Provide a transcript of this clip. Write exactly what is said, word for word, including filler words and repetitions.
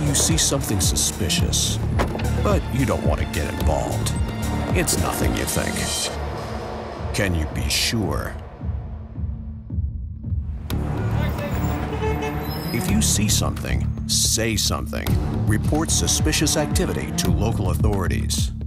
You see something suspicious, but you don't want to get involved. It's nothing, you think. Can you be sure? If you see something, say something. Report suspicious activity to local authorities.